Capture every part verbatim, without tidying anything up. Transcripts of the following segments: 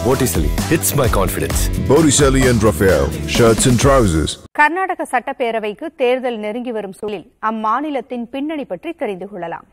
Botticelli, it's my confidence. Botticelli and Raphael, shirts and trousers. Karnataka சட்டப்பேரவைக்கு தேர்தல் நெருங்கி வரும் சூழலில் அம்மாநிலத்தின் பின்னணி பற்றி தெரிந்து கொள்ளலாம்.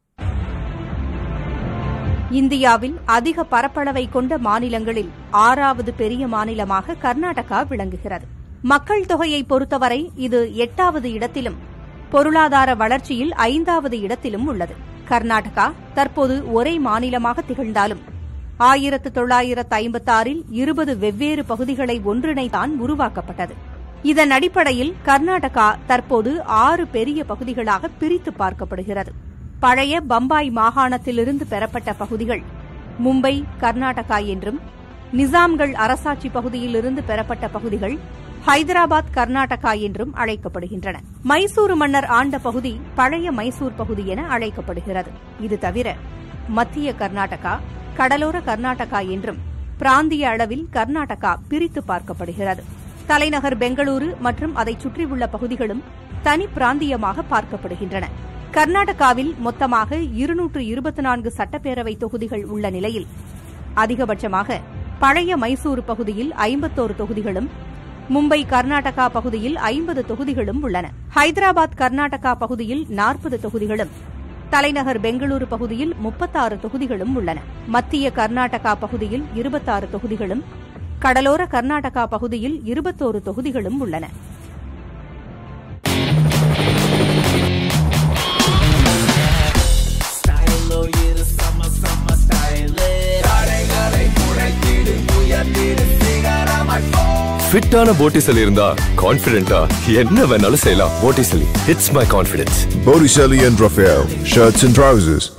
இந்தியாவில் அதிக பரப்பளவை கொண்ட மாநிலங்களில் ஆறாவது பெரிய மாநிலமாக கர்நாடகா விளங்குகிறது. மக்கள் தொகையை பொறுத்தவரை இது எட்டாவது இடத்திலும் பொருளாதார வளர்ச்சியில் ஐந்தாவது இடத்திலும் உள்ளது. கர்நாடகா தற்போது ஒரே மாநிலமாக திகழ்ந்தாலும் ஆயிரத்து தொள்ளாயிரத்து ஐம்பத்தி ஆறில் இருபது வெவ்வேறு பகுதிகளை ஒன்றிணைத்தான் உருவாக்கப்பட்டது. இதன் அடிப்படையில் கர்நாடகா தற்போது ஆறு பெரிய பகுதிகளாக பிரித்து பார்க்கப்படுகிறது. பழைய பம்பாய் மாகாணத்திலிருந்து பெறப்பட்ட பகுதிகள் மும்பை கர்நாடகா என்றும், நிசாம்கள் அரசாட்சி பகுதியிலிருந்து பெறப்பட்ட பகுதிகள் ஹைதராபாத் கர்நாடகா என்றும் அழைக்கப்படுகின்றன. மைசூரு மன்னர் ஆண்ட பகுதி பழைய மைசூர் பகுதி என அழைக்கப்படுகிறது. இது தவிர மத்திய கர்நாடகா, கடலோர கர்நாடகா என்றும் பிராந்திய அளவில் கர்நாடகா பிரித்து பார்க்கப்படுகிறது. தலைநகர் பெங்களூரு மற்றும் அதைச் சுற்றியுள்ள பகுதிகளும் தனி பிராந்தியமாக பார்க்கப்படுகின்றன. கர்நாடகாவில் மொத்தமாக இருநூற்று இருபத்தி நான்கு சட்டப்பேரவை தொகுதிகள் உள்ள நிலையில் அதிகபட்சமாக பழைய மைசூரு பகுதியில் ஐம்பத்தோரு தொகுதிகளும், மும்பை கர்நாடகா பகுதியில் ஐம்பது தொகுதிகளும் உள்ளன. ஹைதராபாத் கர்நாடகா பகுதியில் நாற்பது தொகுதிகளும், தலைநகர் பெங்களூரு பகுதியில் முப்பத்தாறு தொகுதிகளும் உள்ளன. மத்திய கர்நாடகா பகுதியில் இருபத்தாறு தொகுதிகளும், கடலோர கர்நாடகா பகுதியில் இருபத்தோரு தொகுதிகளும் உள்ளன. ஃபிட்டான Botticelli இருந்தா கான்ஃபிடென்ட்டா என்ன வேணாலும் செய்யலாம். Botticelli, it's my confidence. Botticelli and Raphael, shirts and trousers.